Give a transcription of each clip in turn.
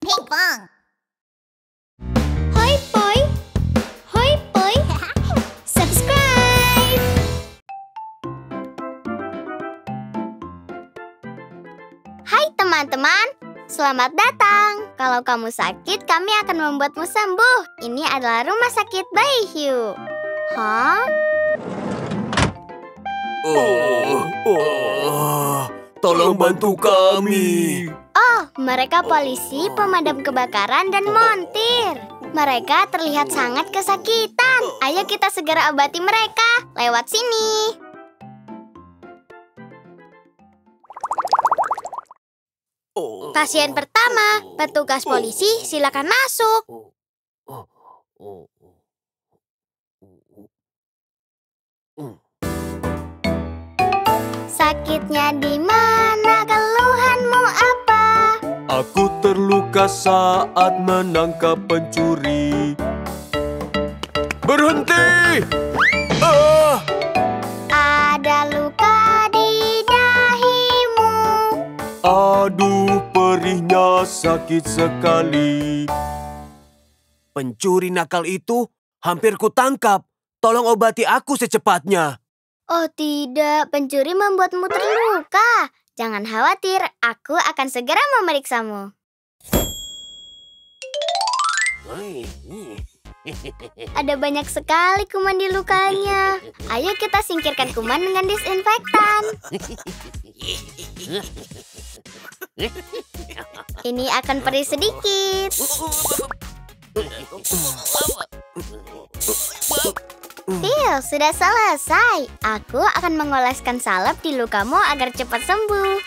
Ping-pong. Hoi poi, hoi poi, subscribe. Hai teman-teman, selamat datang. Kalau kamu sakit, kami akan membuatmu sembuh. Ini adalah rumah sakit Bayi Hiu. Hah? Tolong bantu kami. Oh, mereka polisi, pemadam kebakaran, dan montir. Mereka terlihat sangat kesakitan. Ayo kita segera obati mereka. Lewat sini. Pasien pertama, petugas polisi, silakan masuk. Sakitnya di mana? Keluhanmu apa? Aku terluka saat menangkap pencuri. Berhenti! Ada luka di dahimu. Aduh, perihnya sakit sekali. Pencuri nakal itu hampir kutangkap. Tolong obati aku secepatnya. Oh tidak, pencuri membuatmu terluka. Jangan khawatir, aku akan segera memeriksamu. Ada banyak sekali kuman di lukanya. Ayo kita singkirkan kuman dengan disinfektan. Ini akan perih sedikit. Phil, sudah selesai. Aku akan mengoleskan salep di lukamu agar cepat sembuh.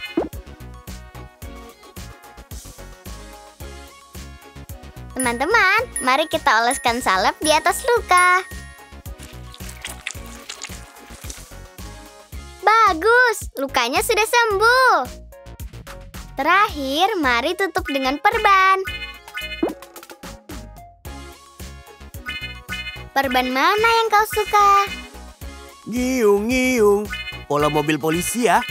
Teman-teman, mari kita oleskan salep di atas luka. Bagus, lukanya sudah sembuh. Terakhir, mari tutup dengan perban. Perban mana yang kau suka? Ngiung-ngiung. Pola mobil polisi ya.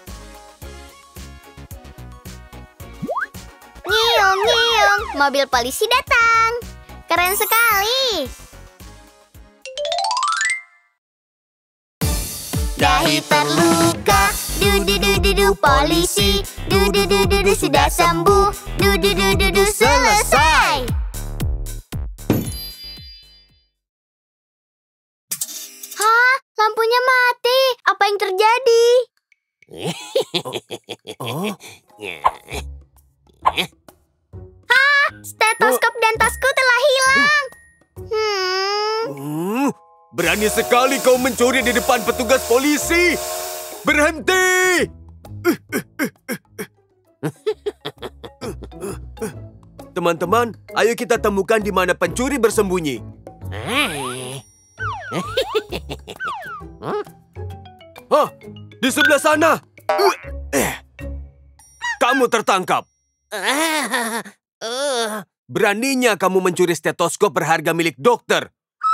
Ngiung-ngiung, mobil polisi datang. Keren sekali. Dahi terluka, du-du-du-du-du polisi. Du-du-du-du-du sudah sembuh. Du-du-du-du-du selesai. Hah? Lampunya mati. Apa yang terjadi? Stetoskop dan tasku telah hilang. Berani sekali kau mencuri di depan petugas polisi. Berhenti! Teman-teman, ayo kita temukan di mana pencuri bersembunyi. Hah, di sebelah sana. Kamu tertangkap. Beraninya kamu mencuri stetoskop berharga milik dokter.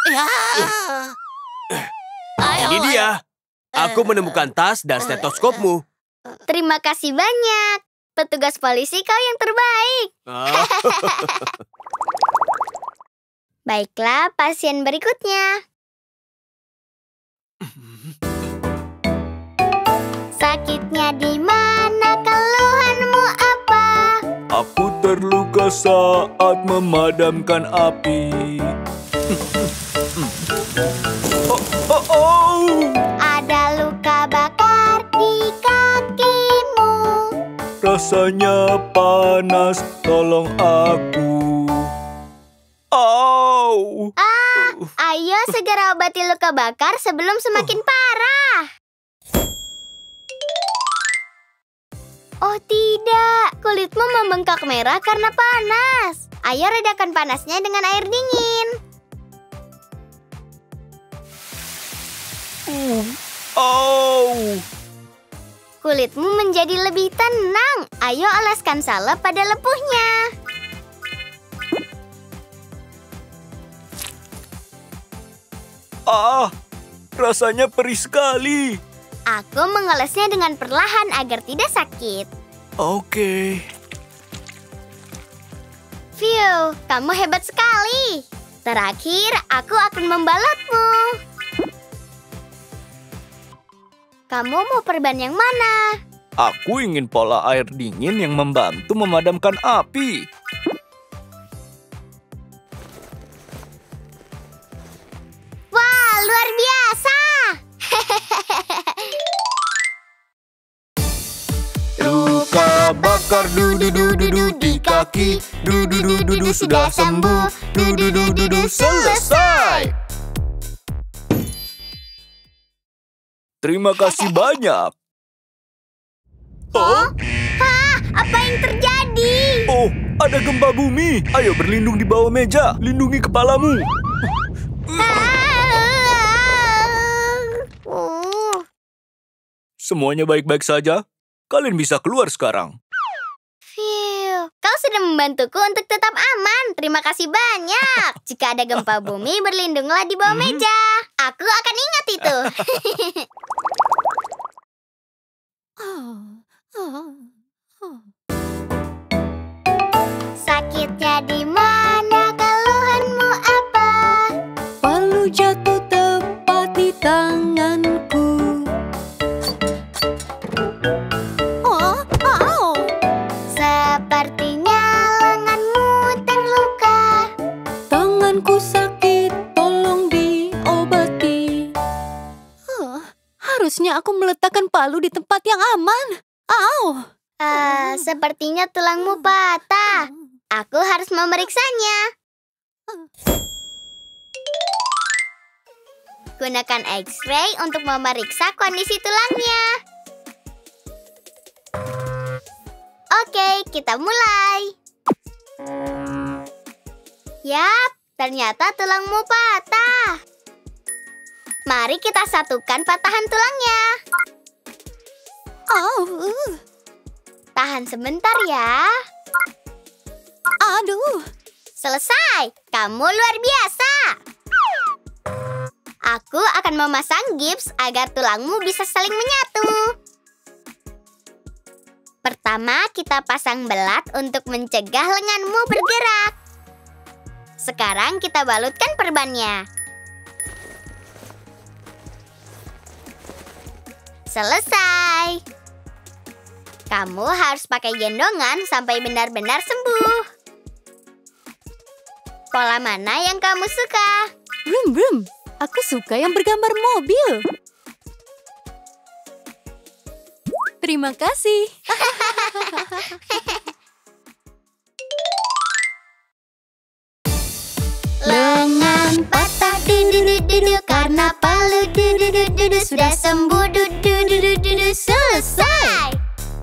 Ini dia. Aku menemukan tas dan stetoskopmu. Terima kasih banyak. Petugas polisi, kau yang terbaik. Baiklah, pasien berikutnya. Sakitnya di mana? Keluhanmu apa? Aku terluka saat memadamkan api. Ada luka bakar di kakimu. Rasanya panas, tolong aku. Ayo segera obati luka bakar sebelum semakin parah. Oh tidak, kulitmu membengkak merah karena panas. Ayo redakan panasnya dengan air dingin. Kulitmu menjadi lebih tenang. Ayo oleskan salep pada lepuhnya. Rasanya perih sekali. Aku mengolesnya dengan perlahan agar tidak sakit. Oke. Phew, kamu hebat sekali. Terakhir, aku akan membalutmu. Kamu mau perban yang mana? Aku ingin pola air dingin yang membantu memadamkan api. Wah, luar biasa. Luka bakar du-du-du-du-du di kaki. Du-du-du-du-du sudah sembuh. Du-du-du-du-du selesai. Terima kasih banyak. Hah? Apa yang terjadi? Oh, ada gempa bumi. Ayo berlindung di bawah meja. Lindungi kepalamu. Semuanya baik-baik saja? Kalian bisa keluar sekarang. Phew, kau sudah membantuku untuk tetap aman. Terima kasih banyak. Jika ada gempa bumi, berlindunglah di bawah meja. Aku akan ingat itu. Sakitnya di mana? Keluhanmu apa? Palu jatuh tepat di tanganku. Sepertinya lenganmu terluka. Tanganku sakit, tolong diobati. Harusnya aku meletakkan palu di tempat yang aman. Sepertinya tulangmu patah. Aku harus memeriksanya. Gunakan X-ray untuk memeriksa kondisi tulangnya. Oke, kita mulai. Yap, ternyata tulangmu patah. Mari kita satukan patahan tulangnya. Tahan sebentar ya. Aduh. Selesai, kamu luar biasa. Aku akan memasang gips agar tulangmu bisa saling menyatu. Pertama, kita pasang belat untuk mencegah lenganmu bergerak. Sekarang kita balutkan perbannya. Selesai. Kamu harus pakai gendongan sampai benar-benar sembuh. Pola mana yang kamu suka? Brum. Aku suka yang bergambar mobil. Terima kasih. Lengan patah du-du-du-du-du karena palu du-du-du-du-du sudah sembuh du-du-du-du-du selesai.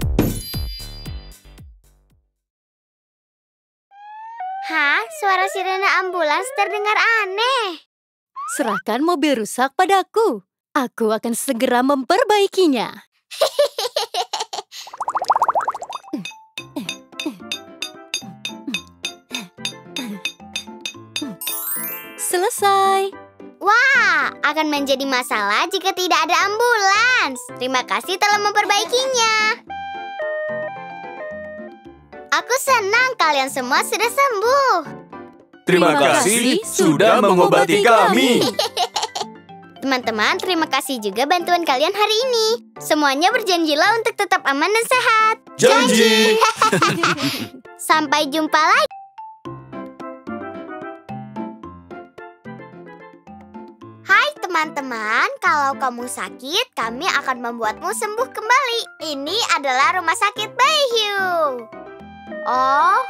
Hah? Suara sirene ambulans terdengar aneh. Serahkan mobil rusak padaku. Aku akan segera memperbaikinya. Selesai. Wah, akan menjadi masalah jika tidak ada ambulans. Terima kasih telah memperbaikinya. Aku senang kalian semua sudah sembuh. Terima kasih sudah mengobati kami. Teman-teman, terima kasih juga bantuan kalian hari ini. Semuanya berjanjilah untuk tetap aman dan sehat. Janji. Sampai jumpa lagi. Hai teman-teman, kalau kamu sakit, kami akan membuatmu sembuh kembali. Ini adalah Rumah Sakit Bayhiu. Oh.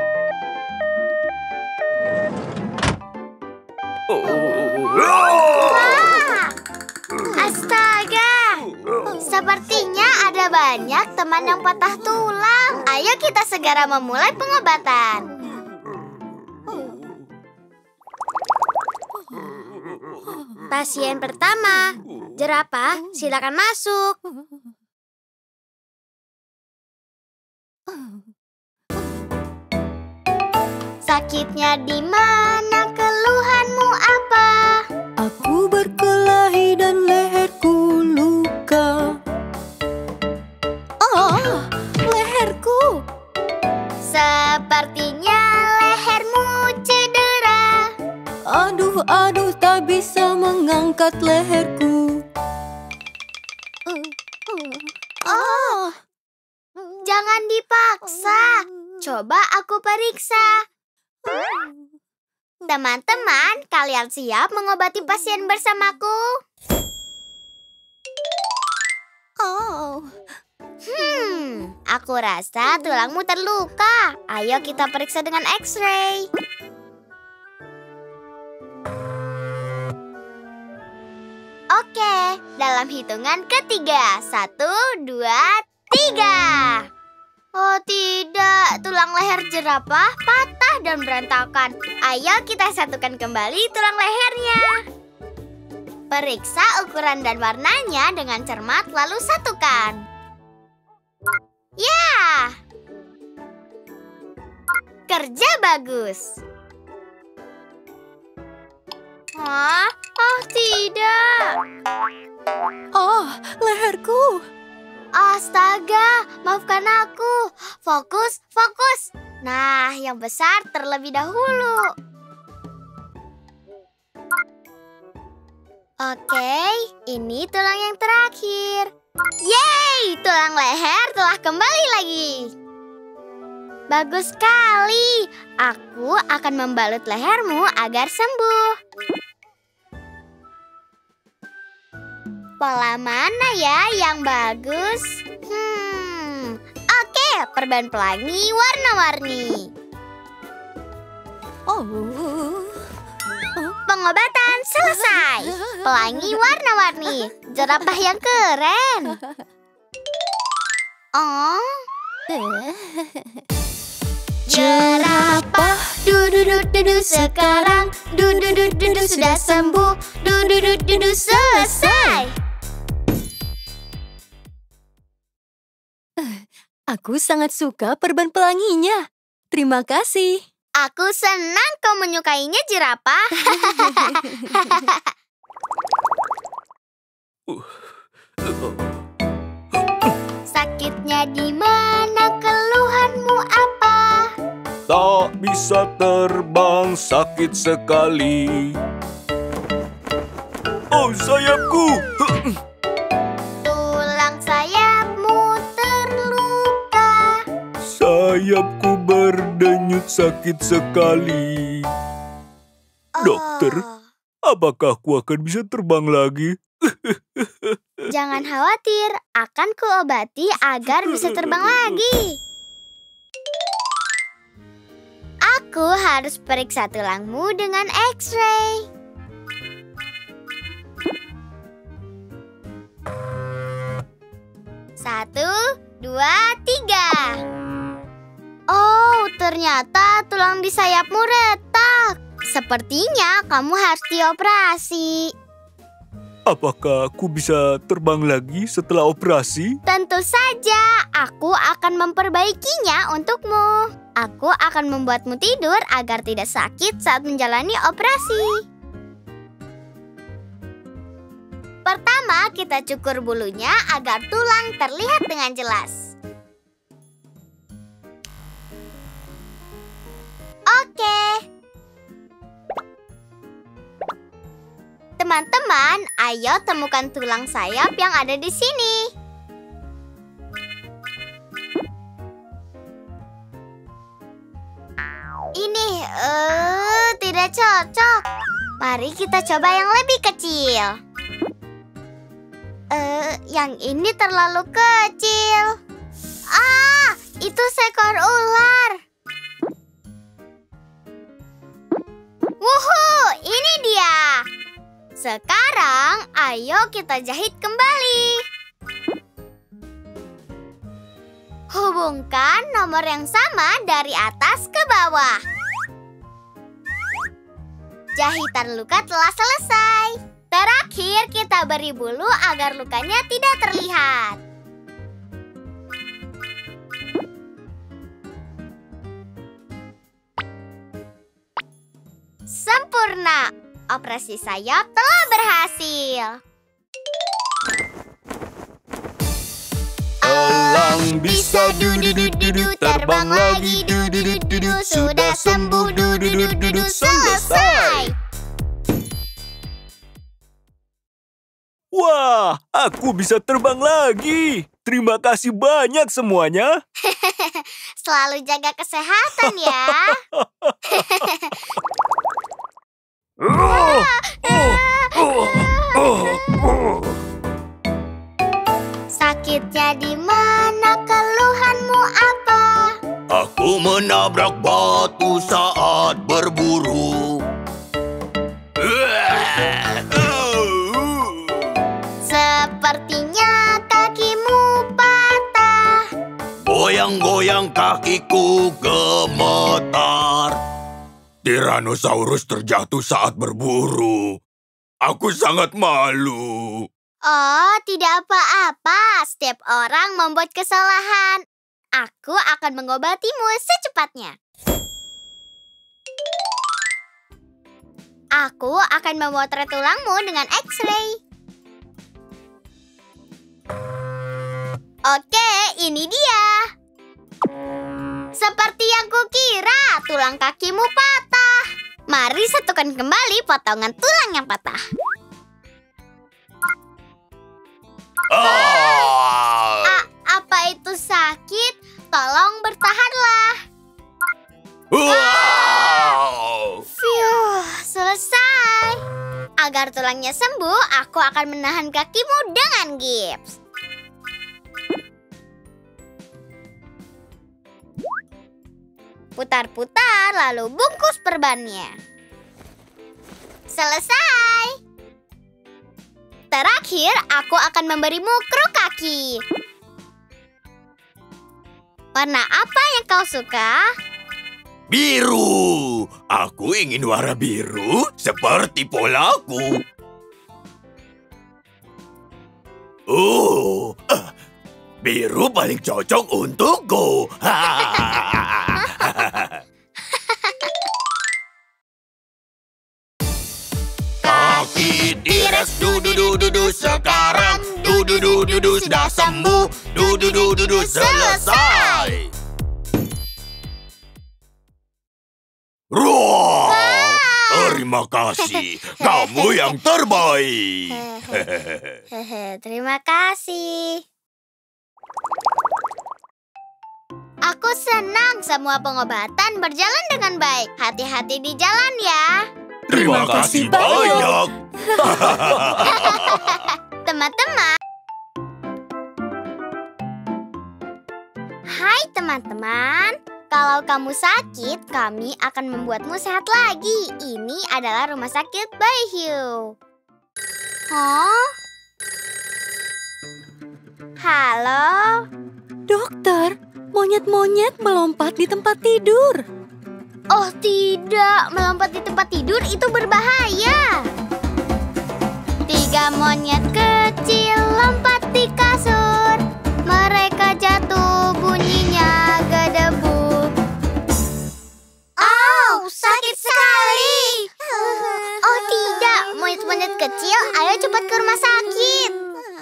Wah! Astaga! Sepertinya ada banyak teman yang patah tulang. Ayo kita segera memulai pengobatan. Pasien pertama, jerapah, silakan masuk. Sakitnya di mana? Keluhanmu apa? Aku berkelahi dan leherku luka. Leherku. Sepertinya Aduh, tak bisa mengangkat leherku. Jangan dipaksa. Coba aku periksa. Teman-teman, kalian siap mengobati pasien bersamaku? Aku rasa tulangmu terluka. Ayo kita periksa dengan X-ray. Oke, dalam hitungan ketiga. 1, 2, 3. Oh tidak, tulang leher jerapah patah dan berantakan. Ayo kita satukan kembali tulang lehernya. Periksa ukuran dan warnanya dengan cermat lalu satukan. Ya, kerja bagus. Oh tidak. Leherku. Astaga, maafkan aku. Fokus. Nah, yang besar terlebih dahulu. Oke, ini tulang yang terakhir. Yeay, tulang leher telah kembali lagi. Bagus sekali. Aku akan membalut lehermu agar sembuh. Pola mana ya yang bagus? Oke, perban pelangi warna-warni. Pengobatan selesai. Pelangi warna-warni. Jerapah yang keren. Jerapah, dudu sekarang. Dudu sudah sembuh. Dudu selesai. Aku sangat suka perban pelanginya. Terima kasih. Aku senang kau menyukainya, jerapah. Sakitnya di mana? Keluhanmu apa? Tak bisa terbang, sakit sekali. Oh, sayapku. Tulang sayapmu terluka. Sayapku berdenyut, sakit sekali. Dokter, apakah aku akan bisa terbang lagi? Jangan khawatir, akan kuobati agar bisa terbang lagi. Aku harus periksa tulangmu dengan X-ray. Satu, 2, 3. Oh, ternyata tulang di sayapmu retak. Sepertinya kamu harus dioperasi. Apakah aku bisa terbang lagi setelah operasi? Tentu saja, aku akan memperbaikinya untukmu. Aku akan membuatmu tidur agar tidak sakit saat menjalani operasi. Pertama, kita cukur bulunya agar tulang terlihat dengan jelas. Oke. Teman-teman, ayo temukan tulang sayap yang ada di sini. Ini tidak cocok. Mari kita coba yang lebih kecil. Yang ini terlalu kecil. Itu seekor ular. Wuhu, ini dia. Sekarang, ayo kita jahit kembali. Hubungkan nomor yang sama dari atas ke bawah. Jahitan luka telah selesai. Terakhir, kita beri bulu agar lukanya tidak terlihat. Sempurna. Operasi sayap telah berhasil. Elang bisa dudu terbang lagi dudu sudah sembuh dudu selesai. Aku bisa terbang lagi. Terima kasih banyak semuanya. Selalu jaga kesehatan ya. Sakitnya di mana? Keluhanmu apa? Aku menabrak batu saat berburu. Sepertinya kakimu patah. Goyang-goyang kakiku gemetar. Tyrannosaurus terjatuh saat berburu. Aku sangat malu. Oh, tidak apa-apa. Setiap orang membuat kesalahan. Aku akan mengobatimu secepatnya. Aku akan memotret tulangmu dengan X-ray. Oke, ini dia. Seperti yang kukira, tulang kakimu patah. Mari satukan kembali potongan tulang yang patah. Apa itu sakit? Tolong bertahanlah. Fiuh, selesai. Agar tulangnya sembuh, aku akan menahan kakimu dengan gips. Putar-putar, lalu bungkus perbannya. Selesai. Terakhir, aku akan memberimu kruk kaki. Warna apa yang kau suka? Biru. Aku ingin warna biru seperti polaku. Biru paling cocok untukku. Kaki T-Rex du sekarang. Du sudah sembuh. Du selesai. Wow, terima kasih. Kamu yang terbaik. Terima kasih. Aku senang semua pengobatan berjalan dengan baik. Hati-hati di jalan ya. Terima kasih banyak. Teman-teman. Hai teman-teman. Kalau kamu sakit, kami akan membuatmu sehat lagi. Ini adalah rumah sakit Bayhiu. Hah? Halo? Dokter, monyet-monyet melompat di tempat tidur. Oh tidak, melompat di tempat tidur itu berbahaya. 3 monyet kecil lompat di kasur. Mereka jatuh, bunyinya gedebuk. Sakit sekali. Oh tidak, monyet-monyet kecil, ayo cepat ke rumah sakit.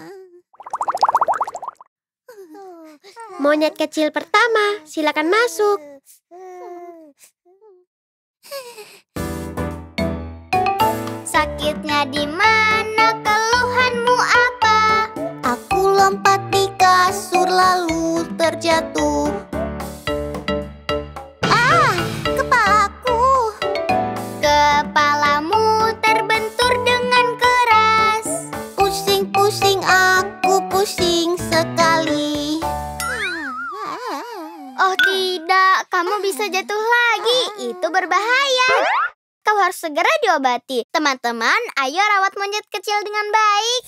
Monyet kecil pertama, silakan masuk. Sakitnya di mana? Keluhanmu apa? Aku lompat di kasur lalu terjatuh. Kepalamu terbentur dengan keras. Pusing-pusing, aku pusing sekali. Oh tidak, kamu bisa jatuh lagi. Itu berbahaya. Kau harus segera diobati. Teman-teman, ayo rawat monyet kecil dengan baik.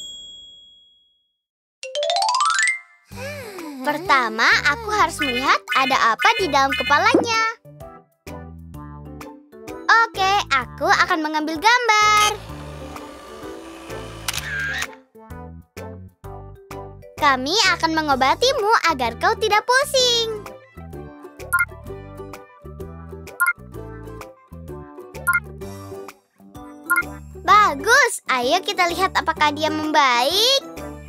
Pertama, aku harus melihat ada apa di dalam kepalanya. Oke, aku akan mengambil gambar. Kami akan mengobatimu agar kau tidak pusing. Bagus, ayo kita lihat apakah dia membaik.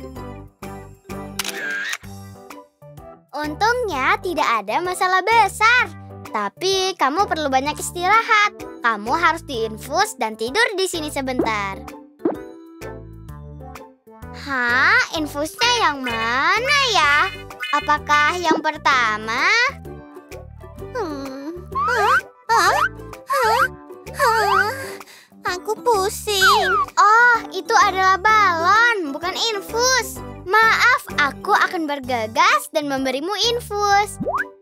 Untungnya tidak ada masalah besar. Tapi kamu perlu banyak istirahat. Kamu harus diinfus dan tidur di sini sebentar. Hah, infusnya yang mana ya? Apakah yang pertama? Aku pusing. Oh, itu adalah balon, bukan infus. Maaf, aku akan bergegas dan memberimu infus.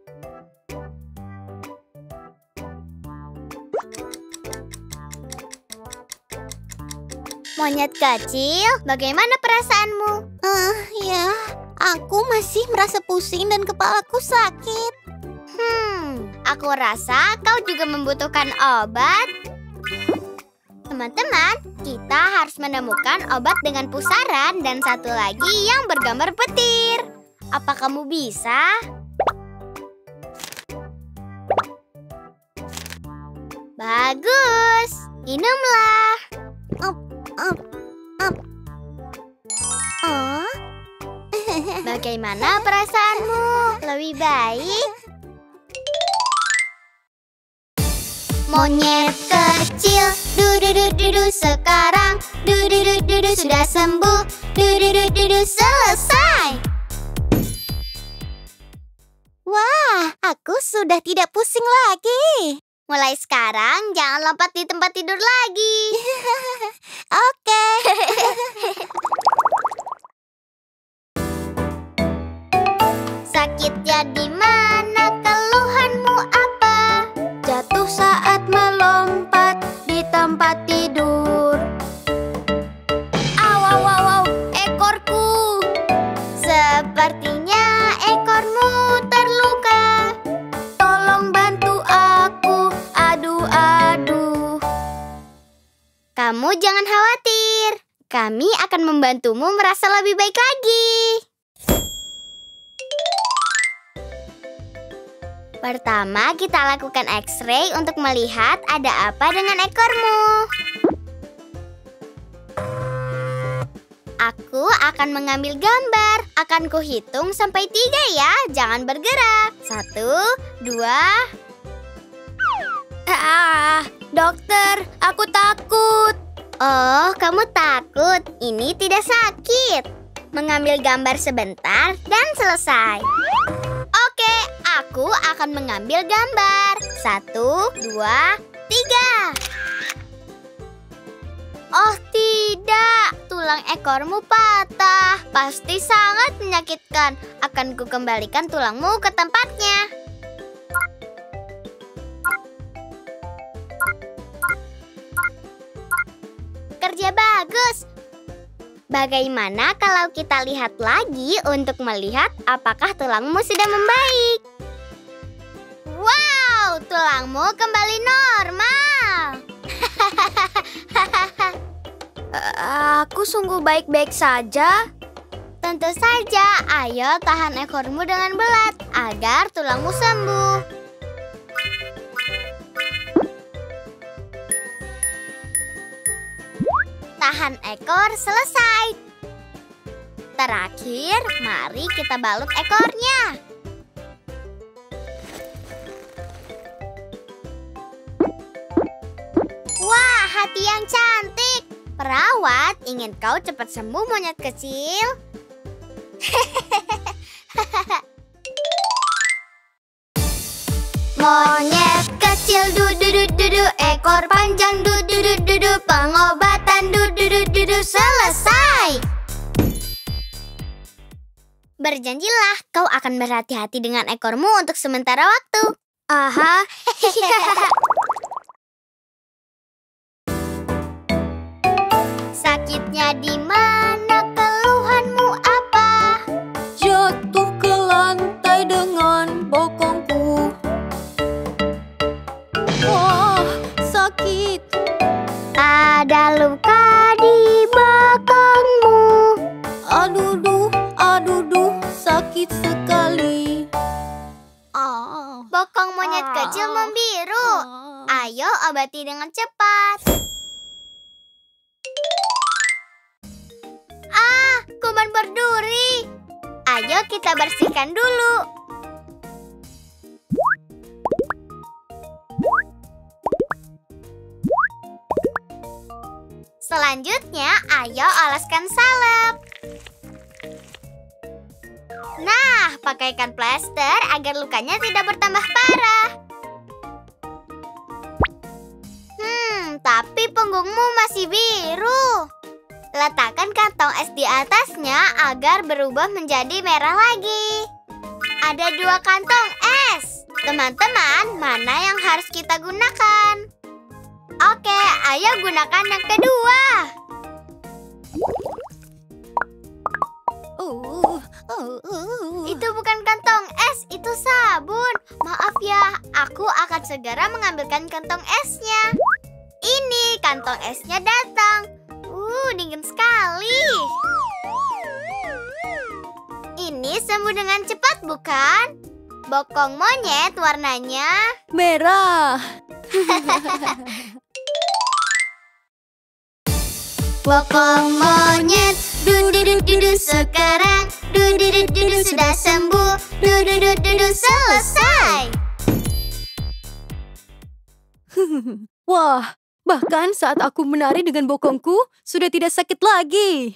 Monyet kecil, bagaimana perasaanmu? Ya, aku masih merasa pusing dan kepalaku sakit. Aku rasa kau juga membutuhkan obat. Teman-teman, kita harus menemukan obat dengan pusaran dan satu lagi yang bergambar petir. Apa kamu bisa? Bagus, minumlah. Bagaimana perasaanmu? Lebih baik? Monyet kecil, du-du-du-du-du sekarang, du-du-du-du-du sudah sembuh, du-du-du-du-du selesai. Wah, aku sudah tidak pusing lagi. Mulai sekarang jangan lompat di tempat tidur lagi. Oke. Sakitnya di mana? Keluhanmu apa? Jatuh saat melompat di tempat tidur. Aw, aw, aw, aw, ekorku. Sepertinya ekormu terluka. Tolong bantu aku. Aduh, aduh. Kamu jangan khawatir. Kami akan membantumu merasa lebih baik lagi. Pertama, kita lakukan X-ray untuk melihat ada apa dengan ekormu. Aku akan mengambil gambar. Akan kuhitung sampai 3 ya. Jangan bergerak. 1, 2. Dokter, aku takut. Oh, kamu takut? Ini tidak sakit. Mengambil gambar sebentar dan selesai. Oke, aku akan mengambil gambar. 1, 2, 3. Oh tidak, tulang ekormu patah. Pasti sangat menyakitkan. Akan kukembalikan tulangmu ke tempatnya. Kerja bagus. Bagaimana kalau kita lihat lagi untuk melihat apakah tulangmu sudah membaik? Wow, tulangmu kembali normal. Aku sungguh baik-baik saja. Tentu saja, ayo tahan ekormu dengan belat agar tulangmu sembuh. Tahan ekor selesai. Terakhir, mari kita balut ekornya. Wah, hati yang cantik. Perawat, ingin kau cepat sembuh, monyet kecil? Monyet kecil, du-du-du-du-du, ekor panjang, du-du-du-du-du, pengobatan, du-du-du-du-du, selesai. Berjanjilah kau akan berhati-hati dengan ekormu untuk sementara waktu. Aha. Sakitnya di mana? Keluhanmu apa? Jatuh ke lantai dengan bokongku. Wah, sakit. Ada luka di bokongmu. Aduh, sakit sekali. Bokong monyet kecil membiru. Ayo obati dengan cepat. Kuman berduri. Ayo kita bersihkan dulu. Selanjutnya, ayo oleskan salep. Nah, pakaikan plester agar lukanya tidak bertambah parah. Tapi punggungmu masih biru. Letakkan kantong es di atasnya agar berubah menjadi merah lagi. Ada 2 kantong es. Teman-teman, mana yang harus kita gunakan? Oke, ayo gunakan yang kedua. Itu bukan kantong es, itu sabun. Maaf ya, aku akan segera mengambilkan kantong esnya. Ini kantong esnya datang. Dingin sekali. Ini sembuh dengan cepat, bukan? Bokong monyet warnanya Merah. bokong monyet, dudu sekarang, dudu sudah sembuh, dudu selesai. Wah, bahkan saat aku menari dengan bokongku, sudah tidak sakit lagi.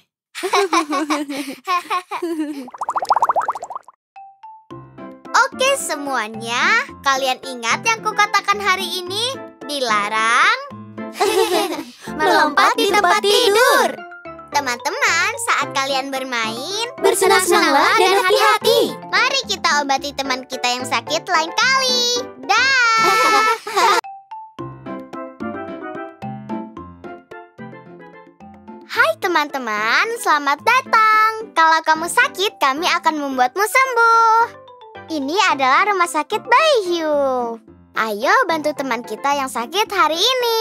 Oke semuanya, kalian ingat yang kukatakan hari ini? Dilarang melompat di tempat tidur. Teman-teman, saat kalian bermain, Bersenang-senanglah dan hati-hati. Mari kita obati teman kita yang sakit lain kali. Dah. Hai teman-teman, selamat datang. Kalau kamu sakit, kami akan membuatmu sembuh. Ini adalah rumah sakit Baihiu. Ayo bantu teman kita yang sakit hari ini.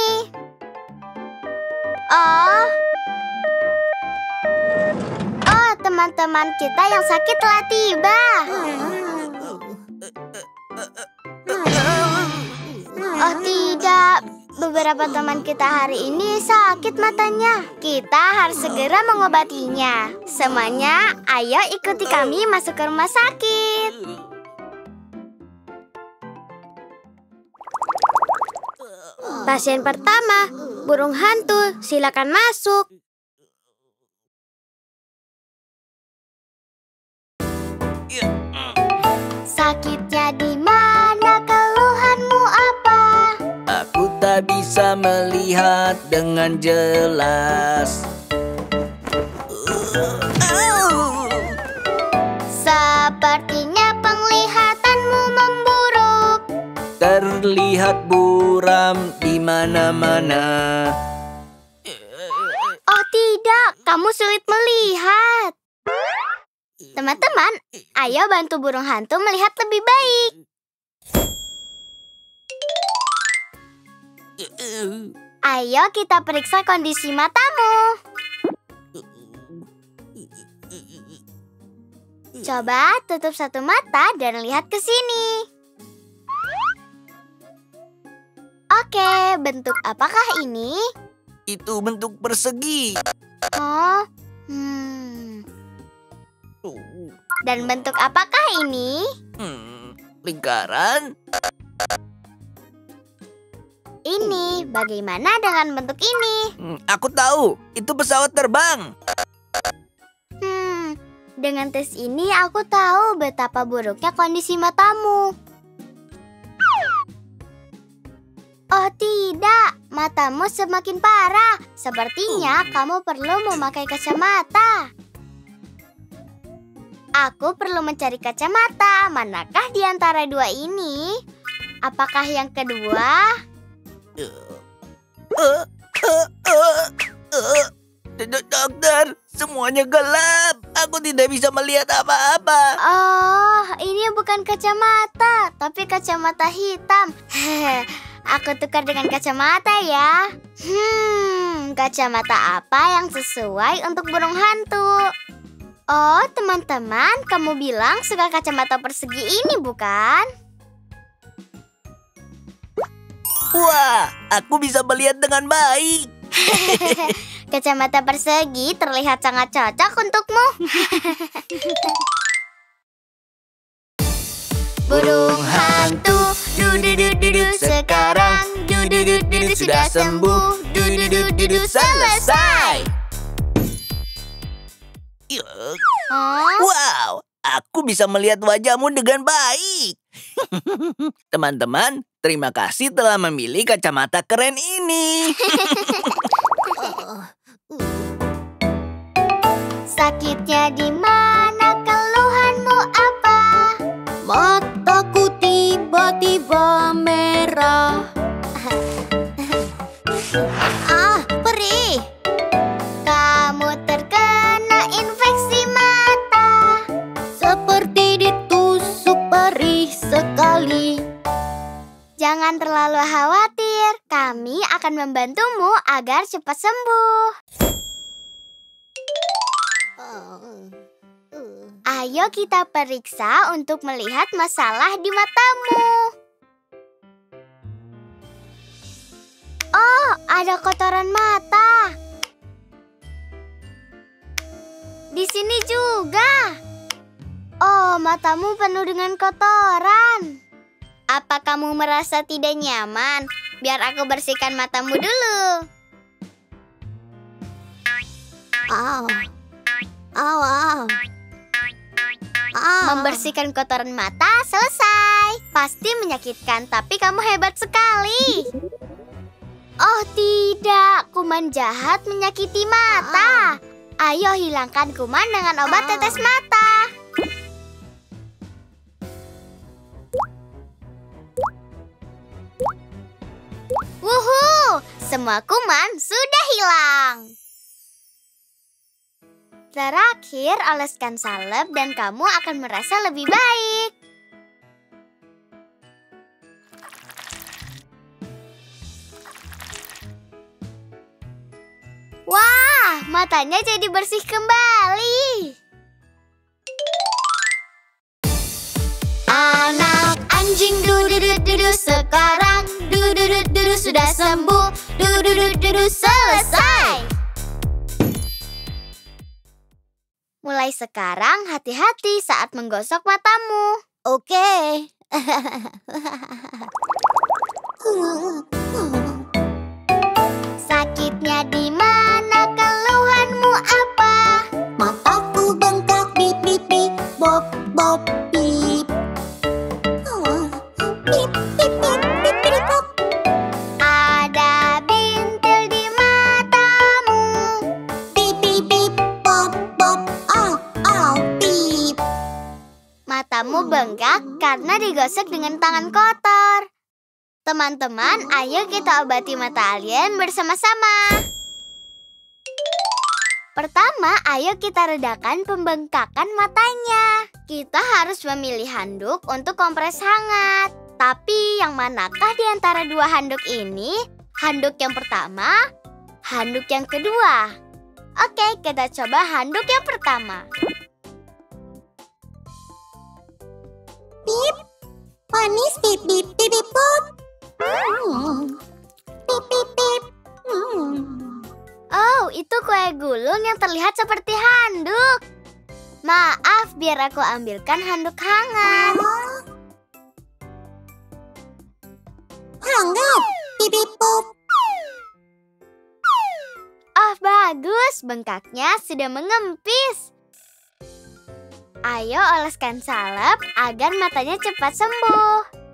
Oh, teman-teman kita yang sakit telah tiba. Oh tidak, beberapa teman kita hari ini sakit matanya. Kita harus segera mengobatinya. Semuanya, ayo ikuti kami masuk ke rumah sakit. Pasien pertama, burung hantu, silakan masuk. Sakitnya di mana? Keluhanmu apa? Aku tak bisa melihat dengan jelas. Sepertinya penglihatanmu memburuk. Terlihat buram di mana-mana. Oh tidak, kamu sulit melihat. Teman-teman, ayo bantu burung hantu melihat lebih baik. Ayo kita periksa kondisi matamu. Coba tutup satu mata dan lihat ke sini. Oke, bentuk apakah ini? Itu bentuk persegi. Oh, Dan bentuk apakah ini? Lingkaran. Ini, bagaimana dengan bentuk ini? Aku tahu, itu pesawat terbang. Dengan tes ini aku tahu betapa buruknya kondisi matamu. Oh tidak, matamu semakin parah. Sepertinya kamu perlu memakai kacamata. Aku perlu mencari kacamata. Manakah di antara dua ini? Apakah yang kedua? Dokter, semuanya gelap. Aku tidak bisa melihat apa-apa. Oh, ini bukan kacamata, tapi kacamata hitam. Aku tukar dengan kacamata ya. Kacamata apa yang sesuai untuk burung hantu? Oh, teman-teman, kamu bilang suka kacamata persegi ini, bukan? Wah, aku bisa melihat dengan baik. Kacamata persegi terlihat sangat cocok untukmu. Burung hantu, dudu sekarang, dudu sudah sembuh, dudu selesai. Wow, aku bisa melihat wajahmu dengan baik. Teman-teman, terima kasih telah memilih kacamata keren ini. Sakitnya di mana? Keluhanmu apa? Mataku tiba-tiba merah. Perih. Kamu terkena infeksi mata. Seperti ditusuk perih sekali. Jangan terlalu khawatir. Kami akan membantumu agar cepat sembuh. Ayo kita periksa untuk melihat masalah di matamu. Oh, ada kotoran mata. Di sini juga. Oh, matamu penuh dengan kotoran. Apa kamu merasa tidak nyaman? Biar aku bersihkan matamu dulu. Membersihkan kotoran mata selesai. Pasti menyakitkan, tapi kamu hebat sekali. Oh tidak, kuman jahat menyakiti mata. Ayo hilangkan kuman dengan obat tetes mata. Wuhu, semua kuman sudah hilang. Terakhir, oleskan salep dan kamu akan merasa lebih baik. Wah, matanya jadi bersih kembali. Anak anjing dudu sekarang dudu sudah sembuh, dudu selesai. Mulai sekarang hati-hati saat menggosok matamu. Oke. Sakitnya di mana? Keluhanmu apa? Mataku bengkak, bip bip bip, bob bob bip. Bip bip bip bip bip bob. Ada bintil di matamu. Bip bip bip, bob bob, au au bip. Matamu bengkak karena digosok dengan tangan kotor. Teman-teman, ayo kita obati mata alien bersama-sama. Pertama, ayo kita redakan pembengkakan matanya. Kita harus memilih handuk untuk kompres hangat. Tapi yang manakah di antara dua handuk ini? Handuk yang pertama, handuk yang kedua. Oke, kita coba handuk yang pertama. Bip, manis bip bip bip bip bob. Bip bip bip. Oh, itu kue gulung yang terlihat seperti handuk. Maaf, biar aku ambilkan handuk hangat. Hangat, bip bip bob. Oh, bagus. Bengkaknya sudah mengempis. Ayo oleskan salep agar matanya cepat sembuh.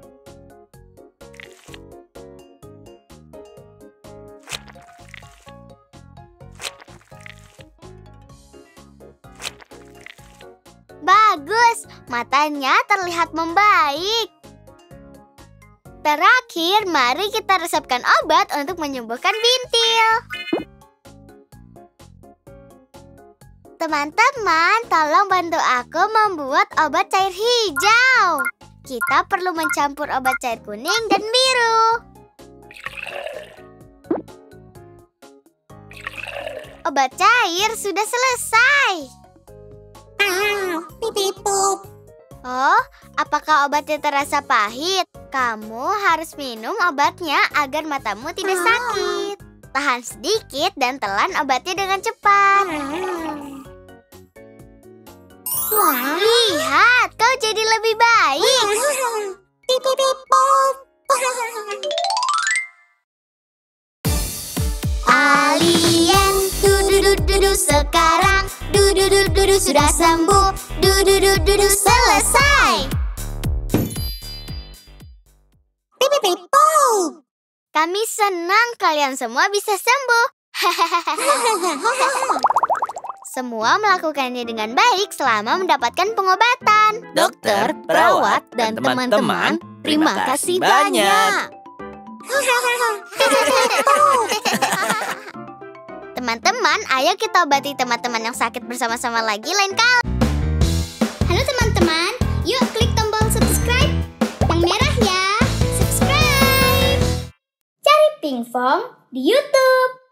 Bagus, matanya terlihat membaik. Terakhir, mari kita resepkan obat untuk menyembuhkan bintil. Teman-teman, tolong bantu aku membuat obat cair hijau. Kita perlu mencampur obat cair kuning dan biru. Obat cair sudah selesai. Bip bip bob. Oh, apakah obatnya terasa pahit? Kamu harus minum obatnya agar matamu tidak sakit. Tahan sedikit dan telan obatnya dengan cepat. Wah. Lihat, kau jadi lebih baik. Bip bip bip bob. Alien dudu sekarang dudu sudah sembuh, Selesai. Kami senang kalian semua bisa sembuh. Semua melakukannya dengan baik selama mendapatkan pengobatan. Dokter, perawat, dan teman-teman, terima kasih banyak. Teman-teman, ayo kita obati teman-teman yang sakit bersama-sama lagi lain kali. Halo teman-teman, yuk klik tombol subscribe yang merah ya. Subscribe. Cari Pinkfong di YouTube.